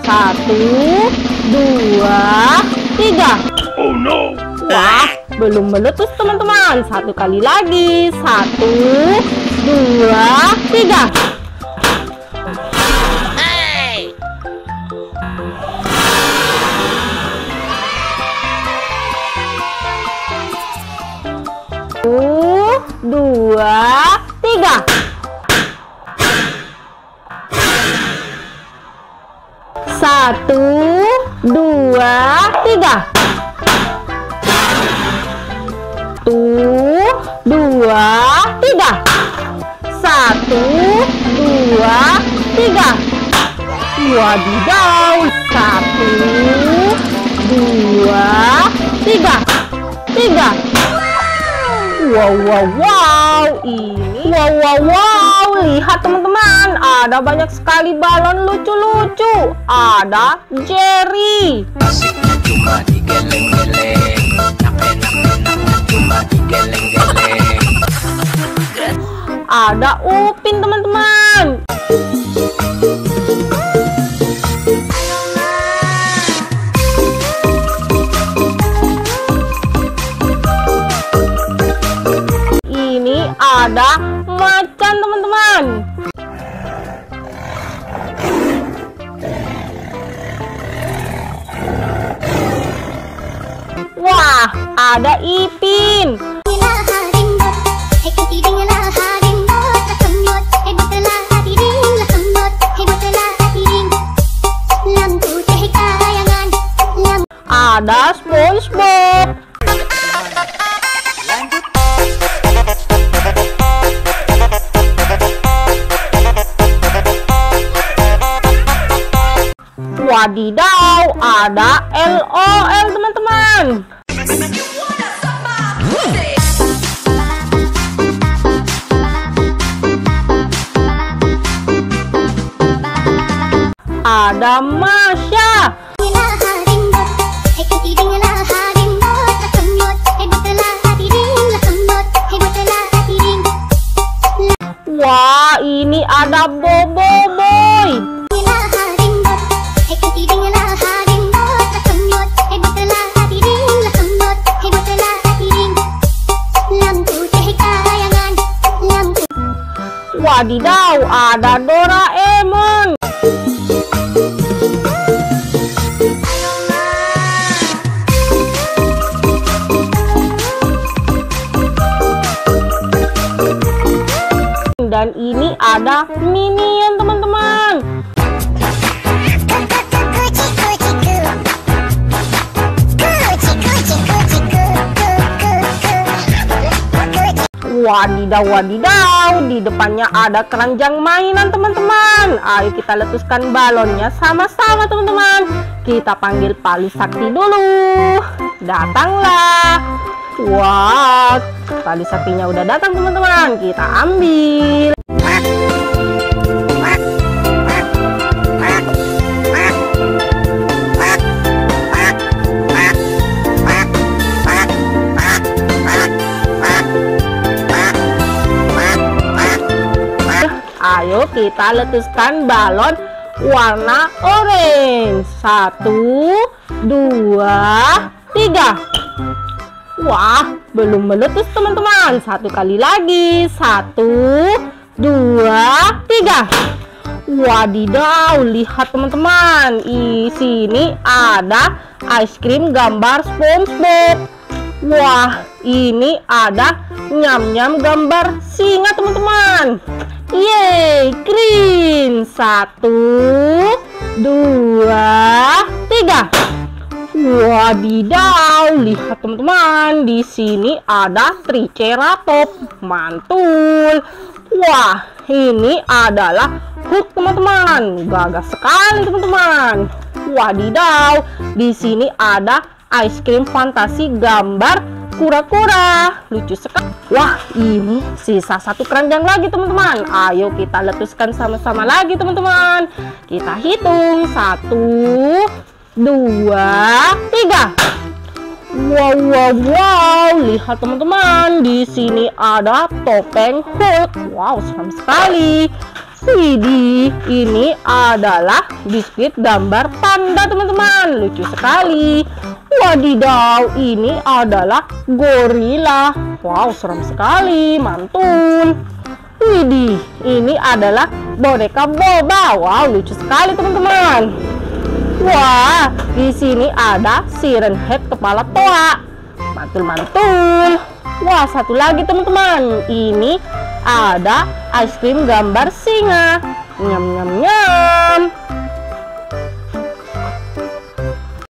Satu, dua, tiga. Oh no. Wah, belum meletus teman-teman. Satu kali lagi. Satu, dua, tiga. Satu, dua, tiga. Satu, dua, tiga. Satu, dua, tiga. Satu, dua, tiga. Wadidaw. Satu, dua, tiga. Tiga. Wow, wow, wow. Ini wow. Lihat teman-teman, ada banyak sekali balon lucu-lucu. Ada Jerry. Asiknya cuma digeleng-geleng. Enak-enaknya cuma digeleng-geleng. Ada Upin teman-teman. Ini ada macan teman-teman. Wah, ada Ipin. Ada SpongeBob. Wadidaw, ada LOL teman-teman. Ada Masya. Wah, ini ada Bobo Boy. Wadidaw, ada Doraemon. Dan ini ada Minion teman-teman. Wadidaw, di depannya ada keranjang mainan teman-teman. Ayo kita letuskan balonnya sama-sama teman-teman. Kita panggil Pali Sakti dulu. Datanglah. Wah, Pali Saktinya udah datang teman-teman. Kita ambil. Ayo kita letuskan balon warna orange. Satu, dua, tiga. Wah, belum meletus teman-teman. Satu kali lagi. Satu, dua, tiga. Wadidaw, lihat teman-teman. Di sini ada es krim gambar SpongeBob. Wah, ini ada nyam-nyam gambar singa teman-teman. Yeay, green. Satu, dua, tiga. Wadidaw, lihat teman-teman. Di sini ada Triceratops. Mantul. Wah, ini adalah Hulk teman-teman. Gagah sekali teman-teman. Wadidaw, di sini ada es krim fantasi gambar kura-kura. Lucu sekali. Wah, ini sisa satu keranjang lagi teman-teman. Ayo kita letuskan sama-sama lagi teman-teman. Kita hitung. Satu, dua, tiga. Wow. Lihat teman-teman. Di sini ada topeng Hulk. Wow, serem sekali. Widih, ini adalah biskuit gambar panda teman-teman. Lucu sekali. Wadidaw, ini adalah gorila. Wow, serem sekali, mantul. Widih, ini adalah boneka boba. Wow, lucu sekali teman-teman. Wah, di sini ada siren head kepala toa. Mantul-mantul. Wah, satu lagi teman-teman. Ini ada es krim gambar singa. Nyam nyam nyam.